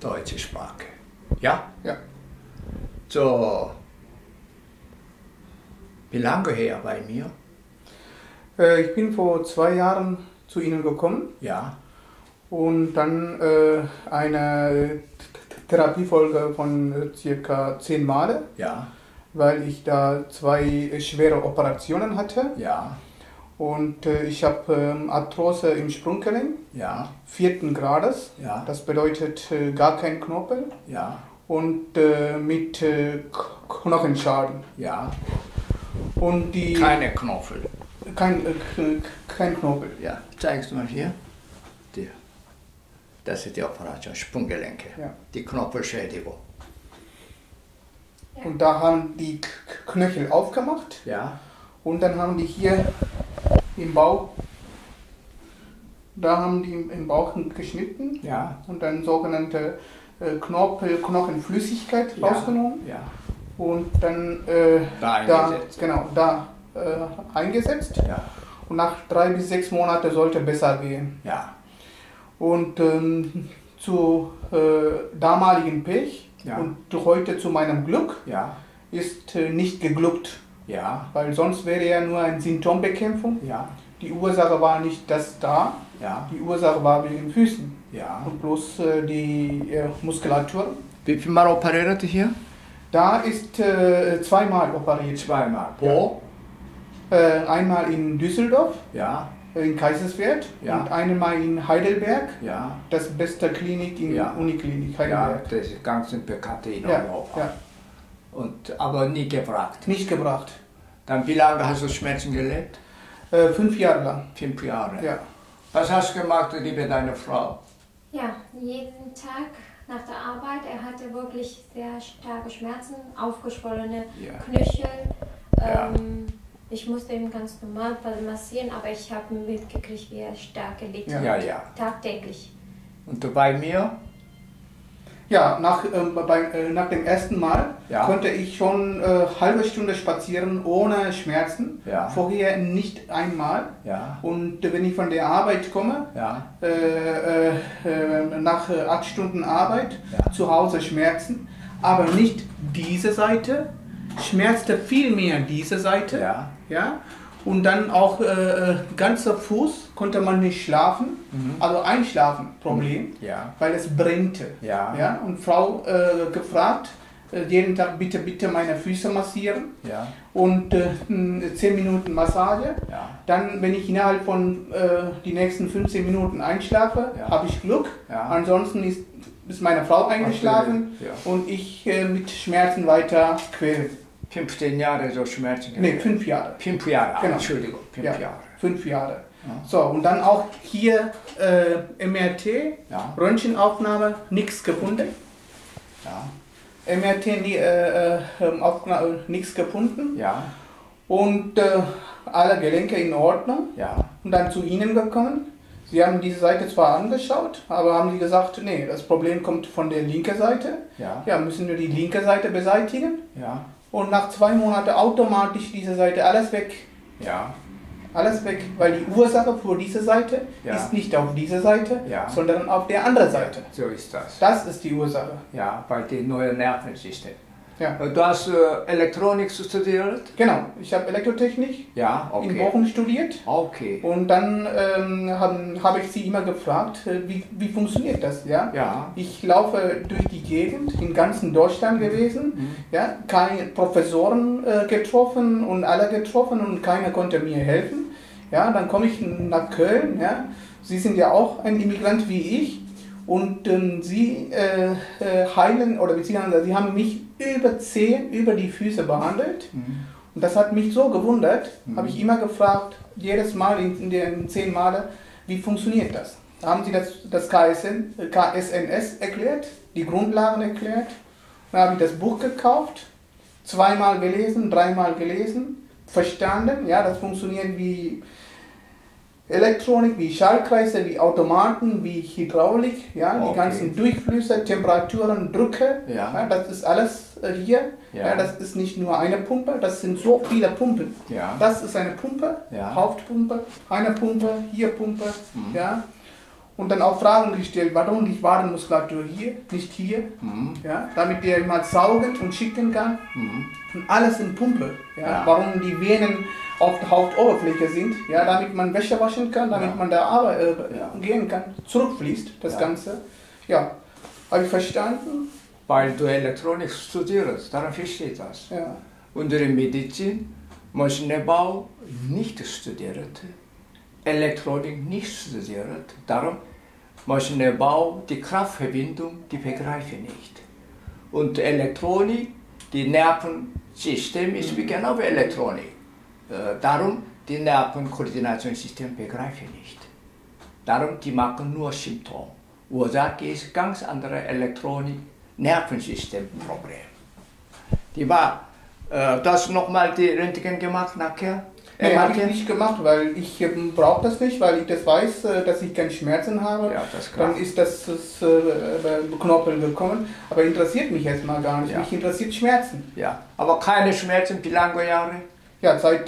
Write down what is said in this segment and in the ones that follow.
Deutsche Sprache. Ja? Ja. So. Wie lange her bei mir? Ich bin vor 2 Jahren zu Ihnen gekommen. Ja. Und dann eine Therapiefolge von circa 10 Male, Ja. weil ich da 2 schwere Operationen hatte. Ja. Und ich habe Arthrose im Sprunggelenk, Ja. 4. Grades. Ja. Das bedeutet gar kein Knorpel. Ja. Und mit Knochenschaden. Ja. Und die Keine Knochen. kein Knorpel. Ja. Zeigst du mal hier? Der. Das ist die Operation, Sprunggelenke. Ja. Die Knorpelschädigung. Und da haben die Knöchel aufgemacht. Ja. Und dann haben die hier im Bauch, da haben die im Bauch geschnitten Ja. und dann sogenannte Knochenflüssigkeit Ja. rausgenommen Ja. und dann Da eingesetzt. eingesetzt. Ja. Und nach 3 bis 6 Monaten sollte besser gehen. Ja. Und zu damaligen Pech Ja. und heute zu meinem Glück Ja. ist nicht geglückt. Ja. Weil sonst wäre ja nur eine Symptombekämpfung. Ja. Die Ursache war nicht das da, Ja. die Ursache war wegen den Füßen Ja. und bloß die Muskulatur. Wie viel Mal operiert hier? Da ist 2 Mal operiert. Zweimal. Wo? Einmal in Düsseldorf, Ja. in Kaiserswerth Ja. und einmal in Heidelberg, Ja. das beste Klinik in Ja. Uniklinik Ja, Heidelberg. das ist ganz bekannt in Ja, Europa. ja, Aber nie gebracht. nicht gebracht. Dann wie lange hast du Schmerzen gelebt? 5 Jahre lang. 5 Jahre. Ja. Was hast du gemacht, liebe deine Frau? Ja, jeden Tag nach der Arbeit. Er hatte wirklich sehr starke Schmerzen, aufgeschwollene Ja. Knöchel. Ja. Ich musste ihn ganz normal massieren, aber ich habe mitgekriegt, wie er stark gelitten Ja. hat. Ja, ja. Tagtäglich. Und du bei mir? Ja, nach dem ersten Mal Ja. konnte ich schon halbe Stunde spazieren ohne Schmerzen. Ja. Vorher nicht einmal. Ja. Und wenn ich von der Arbeit komme, Ja. nach 8 Stunden Arbeit, Ja. zu Hause Schmerzen, aber nicht diese Seite, schmerzte viel mehr diese Seite. Ja. Ja? Und dann auch ganzer Fuß konnte man nicht schlafen, also Einschlafen Problem, Ja. weil es brennte. Ja. Ja? Und Frau gefragt, jeden Tag bitte meine Füße massieren Ja. und 10 Minuten Massage. Ja. Dann, wenn ich innerhalb von die nächsten 15 Minuten einschlafe, Ja. habe ich Glück. Ja. Ansonsten ist meine Frau eingeschlafen Ja. und ich mit Schmerzen weiter quälen. 15 Jahre so Schmerzen Nee, gelebt. 5 Jahre. 5 Jahre, Genau. Entschuldigung, 5 Ja, Jahre. 5 Jahre. Ja. So, und dann auch hier MRT, Ja. Röntgenaufnahme, nichts gefunden. Ja. MRT, nichts gefunden. Ja. Und alle Gelenke in Ordnung. Ja. Und dann zu Ihnen gekommen. Sie haben diese Seite zwar angeschaut, aber haben Sie gesagt, nee, das Problem kommt von der linken Seite. Ja. Ja, müssen wir die linke Seite beseitigen. Ja. Und nach 2 Monaten automatisch diese Seite alles weg. Ja. Alles weg, weil die Ursache für diese Seite Ja. ist nicht auf dieser Seite, Ja. sondern auf der anderen Seite. So ist das. Das ist die Ursache. Ja, bei dem neuen Nervensystem. Ja. Du hast Elektronik studiert? Genau, ich habe Elektrotechnik Ja, in okay. Bochum studiert. Okay. Und dann habe ich sie immer gefragt, wie funktioniert das? Ja? Ja. Ich laufe durch die Gegend, in ganzen Deutschland gewesen, ja? Keine Professoren getroffen und alle getroffen und keiner konnte mir helfen. Ja? Dann komme ich nach Köln, ja? Sie sind ja auch ein Immigrant wie ich und sie heilen oder beziehungsweise sie haben mich über die Füße behandelt. Und das hat mich so gewundert, habe ich immer gefragt, jedes Mal in den 10 Male, wie funktioniert das? Da haben sie das KSNS erklärt, die Grundlagen erklärt. Dann habe ich das Buch gekauft, 2-mal gelesen, 3-mal gelesen, verstanden, ja, das funktioniert wie Elektronik, wie Schaltkreise, wie Automaten, wie Hydraulik, ja, Okay. die ganzen Durchflüsse, Temperaturen, Drücke, Ja. das ist alles hier. Ja. Ja, das ist nicht nur eine Pumpe, das sind so viele Pumpen. Ja. Das ist eine Pumpe, Ja. Hauptpumpe, eine Pumpe, hier Pumpe, ja. und dann auch Fragen gestellt, warum die Wadenmuskulatur hier, nicht hier, ja, damit der mal saugen und schicken kann. Und alles in Pumpe. Ja, warum die Venen auf der Hautoberfläche sind, ja, damit man Wäsche waschen kann, damit man da gehen kann, zurückfließt das Ganze. Ja, habe ich verstanden? Weil du Elektronik studierst, darum versteht das. Ja. Unsere Medizin, Maschinenbau nicht studiert, Elektronik nicht studiert, darum Maschinenbau, die Kraftverbindung, die begreifen nicht. Und Elektronik, die Nervensystem ist wie genau wie Elektronik. Darum die Nervenkoordinationssystem begreifen nicht. Darum die machen nur Symptome. Ursache ist ganz andere Elektronik, Nervensystemproblem. Die war, das nochmal die Röntgen gemacht nachher? Nee, habe ich nicht gemacht, weil ich brauche das nicht, weil ich das weiß, dass ich keine Schmerzen habe. Ja, das ist klar. Dann ist das Knorpel gekommen, aber interessiert mich erstmal gar nicht. Ja. Mich interessiert Schmerzen. Ja, aber keine Schmerzen, wie lange Jahre? Ja, seit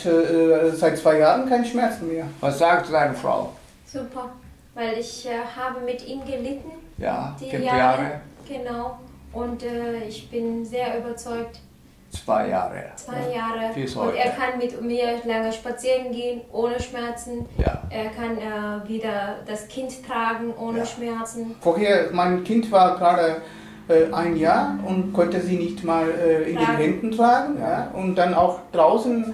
2 Jahren keine Schmerzen mehr. Was sagt deine Frau? Super, weil ich habe mit ihm gelitten. Ja, Die 5 Jahre. Jahre, Genau. Und ich bin sehr überzeugt. 2 Jahre. 2 Jahre. Bis Und heute. er kann mit mir lange spazieren gehen, ohne Schmerzen. Ja. Er kann wieder das Kind tragen, ohne Schmerzen. Vorher, mein Kind war gerade 1 Jahr und konnte sie nicht mal in den Händen tragen. Ja. Und dann auch draußen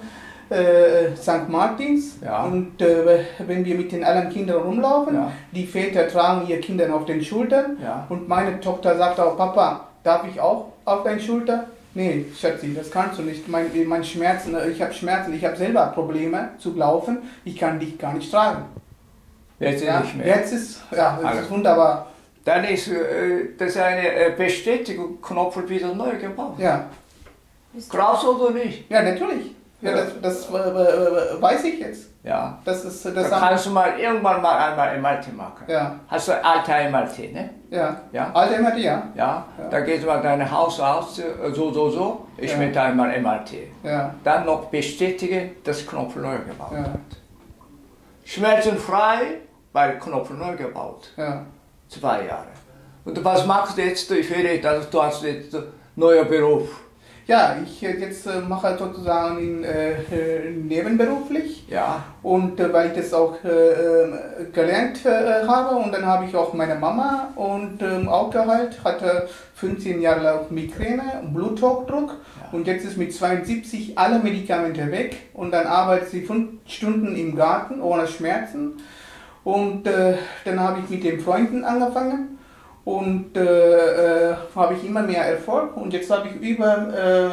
St. Martins. Ja. Und wenn wir mit den anderen Kindern rumlaufen, die Väter tragen ihre Kinder auf den Schultern. Ja. Und meine Tochter sagt auch, Papa, darf ich auch auf deine Schulter? Nee, Schatzi, das kannst du nicht. Mein Schmerzen, ich habe Schmerzen, ich habe selber Probleme zu laufen, ich kann dich gar nicht tragen. Jetzt nicht mehr. Jetzt ist, das ist wunderbar. Dann ist das eine Bestätigung, Knopf wieder neu gebaut. Ja. Krass oder nicht? Ja, natürlich. Ja, das weiß ich jetzt. Ja. Das ist Da kannst du mal irgendwann mal einmal MRT machen. Ja. Hast du alte MRT, ne? Ja. Ja. Alte MRT, ja. Ja. Da gehst du mal dein Haus aus, so. Ich möchte einmal MRT. Ja. Dann noch bestätigen, dass Knopf neu gebaut Ja. hat. Schmerzenfrei, weil Knopf neu gebaut. Ja. 2 Jahre. Und was machst du jetzt? Ich höre, dass du hast jetzt einen neuen Beruf. Ja, ich jetzt mache sozusagen nebenberuflich. Ja. Und weil ich das auch gelernt habe und dann habe ich auch meine Mama und auch geheilt, hatte 15 Jahre lang Migräne, Bluthochdruck und jetzt ist mit 72 alle Medikamente weg und dann arbeitet sie 5 Stunden im Garten ohne Schmerzen und dann habe ich mit den Freunden angefangen. Und habe ich immer mehr Erfolg und jetzt habe ich über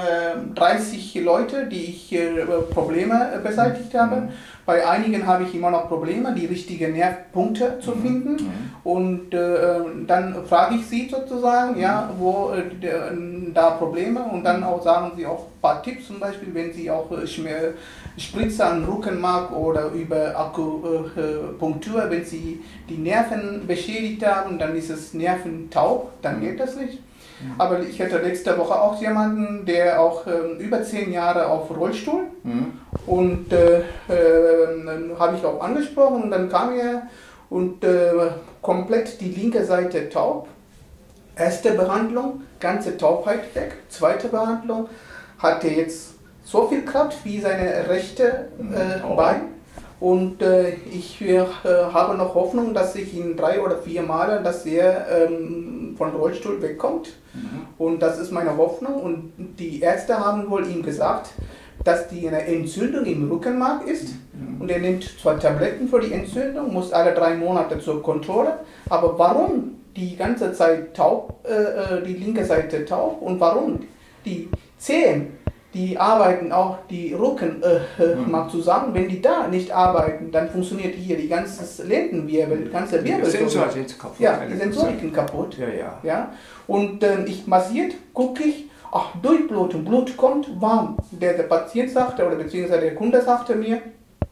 30 Leute, die ich Probleme beseitigt habe. Bei einigen habe ich immer noch Probleme, die richtigen Nervpunkte zu finden. Und dann frage ich sie sozusagen, ja, wo da Probleme und dann auch sagen sie auch ein paar Tipps, zum Beispiel, wenn sie auch Spritze an Rückenmark oder über Akupunktur, wenn sie die Nerven beschädigt haben, dann ist es nerventaub, dann geht das nicht. Aber ich hatte letzte Woche auch jemanden, der auch über 10 Jahre auf Rollstuhl und dann habe ich auch angesprochen und dann kam er und komplett die linke Seite taub. Erste Behandlung, ganze Taubheit weg. Zweite Behandlung, hatte jetzt so viel Kraft wie seine rechte Bein. Und ich habe noch Hoffnung, dass ich in 3 oder 4 Male, dass er von Rollstuhl wegkommt. Und das ist meine Hoffnung. Und die Ärzte haben wohl ihm gesagt, dass die eine Entzündung im Rückenmark ist. Und er nimmt zwar Tabletten für die Entzündung, muss alle 3 Monate zur Kontrolle. Aber warum die ganze Zeit taub, die linke Seite taub und warum die Zehen, die arbeiten auch die Rückenmark zusammen. Wenn die da nicht arbeiten, dann funktioniert hier die ganze Lendenwirbel, die ganze Wirbel. Die Sensoren sind kaputt. Ja, die Sensoriken kaputt. Ja. Und ich massiert, gucke ich, ach, Durchblutung, Blut kommt warm. Der Patient sagte, oder beziehungsweise der Kunde sagte mir,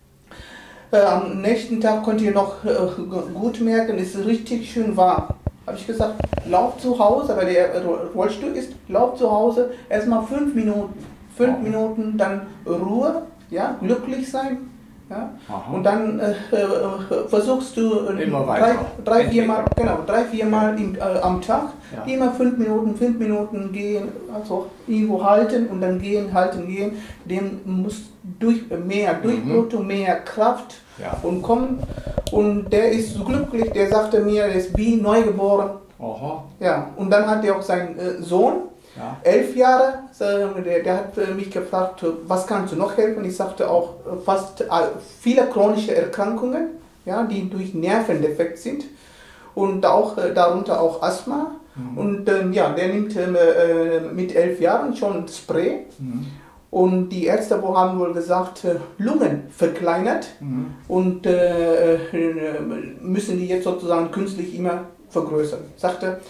am nächsten Tag könnt ihr noch gut merken, es ist richtig schön warm. Habe ich gesagt, lauf zu Hause, weil der Rollstuhl ist, lauf zu Hause, erstmal 5 Minuten. 5 Minuten, dann Ruhe, ja, glücklich sein, Ja? Aha. Und dann versuchst du Immer weiter. drei, vier Mal am Tag, Ja. immer 5 Minuten gehen, also irgendwo halten und dann gehen, halten, gehen. Dem muss mehr Durchblutung, mehr Kraft Ja. und kommen. Und der ist so glücklich, der sagte mir, der ist wie neugeboren. Aha. Ja, und dann hat er auch seinen Sohn, Ja. 11 Jahre, der hat mich gefragt, was kannst du noch helfen? Ich sagte auch fast viele chronische Erkrankungen, ja, die durch Nervendefekt sind und auch darunter auch Asthma. Und ja, der nimmt mit 11 Jahren schon Spray. Und die Ärzte haben wohl gesagt, Lungen verkleinert und müssen die jetzt sozusagen künstlich immer vergrößern. Sagte,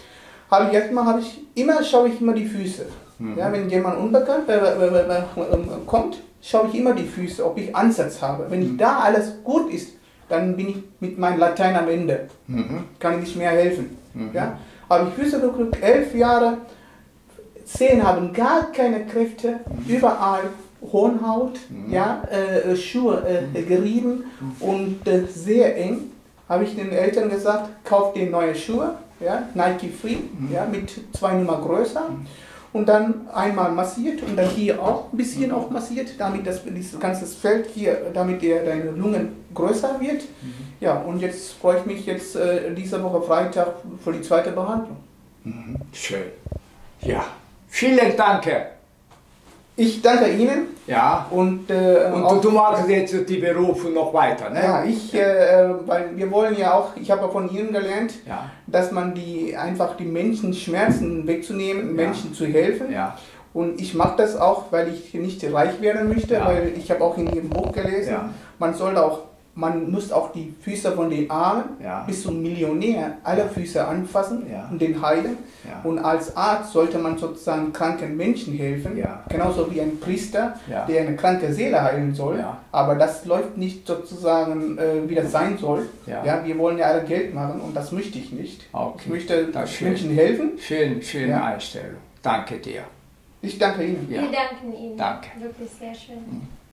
schaue ich immer die Füße. Ja, wenn jemand unbekannt kommt, schaue ich immer die Füße, ob ich Ansatz habe. Wenn ich da alles gut ist, dann bin ich mit meinem Latein am Ende. Kann ich nicht mehr helfen. Ja? Habe ich Füße geguckt, 11 Jahre, Zehen haben gar keine Kräfte, überall Hornhaut, ja, Schuhe gerieben und sehr eng. Habe ich den Eltern gesagt, kauft dir neue Schuhe, ja, Nike Free, ja, mit 2 Nummer größer. Und dann einmal massiert und dann hier auch ein bisschen auch massiert, damit dieses ganze Feld hier, damit deine Lungen größer wird. Ja, und jetzt freue ich mich jetzt diese Woche Freitag für die zweite Behandlung. Schön. Ja. Vielen Dank. Ich danke Ihnen. Ja. Und du machst jetzt die Berufe noch weiter, ne? Ja, weil wir wollen ja auch, ich habe ja von Ihnen gelernt, Ja. dass man einfach die Menschen Schmerzen wegzunehmen, Menschen zu helfen. Ja. Und ich mache das auch, weil ich nicht reich werden möchte, weil ich habe auch in Ihrem Buch gelesen, man muss auch die Füße von den Armen bis zum Millionär alle Füße anfassen und den heilen. Ja. Und als Arzt sollte man sozusagen kranken Menschen helfen, genauso wie ein Priester, der eine kranke Seele heilen soll. Ja. Aber das läuft nicht sozusagen, wie das sein soll. Ja. Ja, wir wollen ja alle Geld machen und das möchte ich nicht. Okay. Ich möchte Das Menschen helfen. Schöne Einstellung. Danke dir. Ich danke Ihnen. Ja. Wir danken Ihnen. Danke. Wirklich sehr schön.